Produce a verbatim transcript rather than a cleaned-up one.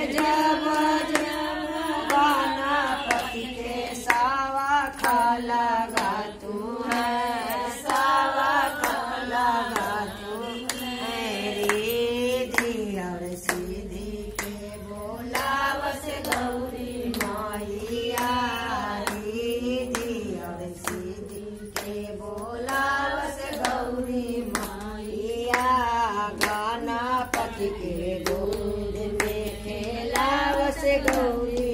जब जब गणपति के सावा लगा तू है, सावा लगा तू है रिद्धि और सिद्धि के बोलावस गौरी मैया, रिद्धि और सिद्धि के बोलावस गौरी मैया। गणपति के गोद में खेलावस गौरी